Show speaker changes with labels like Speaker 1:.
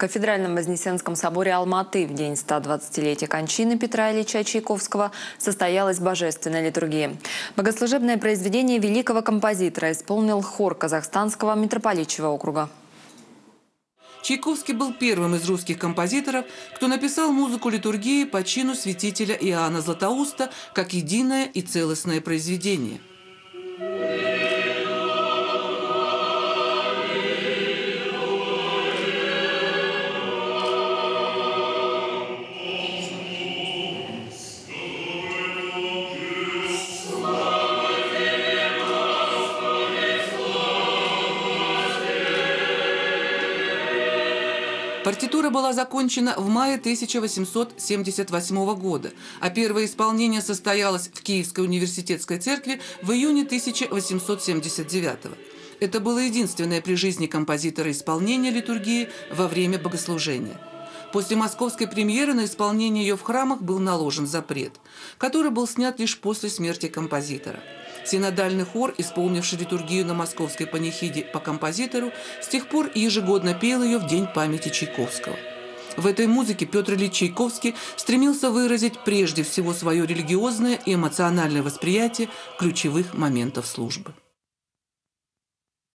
Speaker 1: Кафедральном Вознесенском соборе Алматы в день 120-летия кончины Петра Ильича Чайковского состоялась божественная литургия. Богослужебное произведение великого композитора исполнил хор Казахстанского митрополитчего округа.
Speaker 2: Чайковский был первым из русских композиторов, кто написал музыку литургии по чину святителя Иоанна Златоуста как единое и целостное произведение. Партитура была закончена в мае 1878 года, а первое исполнение состоялось в Киевской университетской церкви в июне 1879 года. Это было единственное при жизни композитора исполнение литургии во время богослужения. После московской премьеры на исполнение ее в храмах был наложен запрет, который был снят лишь после смерти композитора. Синодальный хор, исполнивший литургию на московской панихиде по композитору, с тех пор ежегодно пел ее в день памяти Чайковского. В этой музыке Петр Ильич Чайковский стремился выразить прежде всего свое религиозное и эмоциональное восприятие ключевых моментов службы.